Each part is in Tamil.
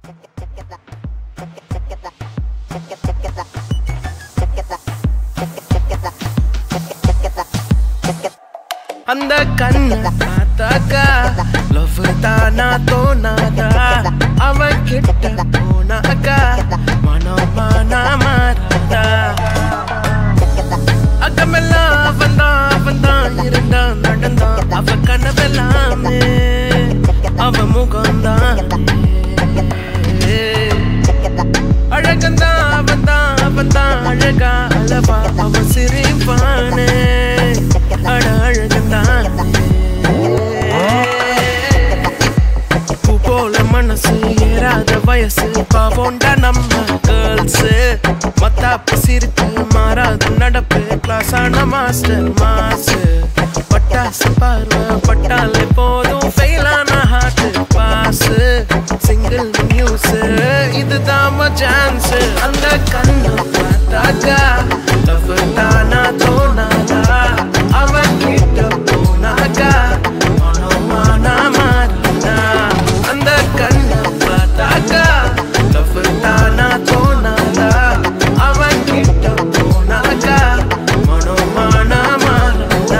அந்த கண்ண பார்த்தாக்கா லவ் தானா தோணாதா அவன் கிட்ட போனாக்கா மனமானா மாறாதா அக்கமெல்லாம் அவன்தான் இருந்தான் நடந்தான் அவ கனவெல்லாமே அவ முகம்தான் அழகந்தான் அவன்தான் அழகா அளவா அவ சிரிப்பானே அழகந்தான் பூ போல மனசு ஏறாத வயசு பாவோண்டா நம்ம கேர்ள்ஸ் மத்தாப்பு சிரிப்பு மாறாத நடப்பு கிளாஸான மாஸ்டர் மாசு பட்டாசு பார்வை பட்டாலே போதும் ஃபெயிலான ஹார்ட் பாஸ் சிங்கிள் நியூஸ் இதுதான் சான்ஸ் அந்த கண்ணு பார்த்தாக்கா லவ் தானா தோணாதா அவன் கிட்ட போனாக்கா மனமானா மாறினா அந்த கண்ணு பார்த்தாக்கா லவ் தானா தோணாதா அவன் கிட்ட போனாக்கா மனமானா மாறினா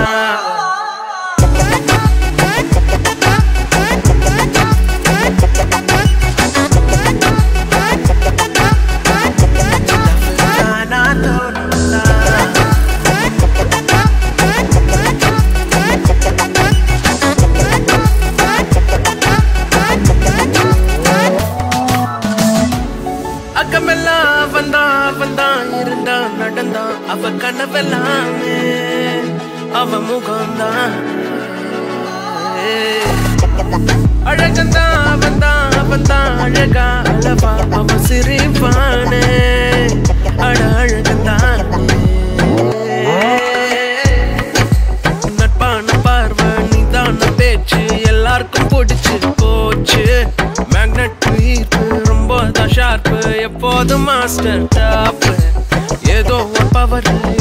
அக்கமெல்லாம் அவன்தான் இருந்தான் நடந்தான் அவ கனவெல்லாமே அவ முகம்தான் அழகந்தான் அவன்தான் அழகா அளவா அவ சிரிப்பானே அழகந்தான் நட்பான பார்வை நீதான பேச்சு எல்லாருக்கும் பிடிச்சு போச்சு மேக்னெட் ஈர்ப்பு ரொம்ப தான் ஷார்ப்பு எப்போதும் மாஸ்டர் டாப் ஏதோ ஒரு பவர்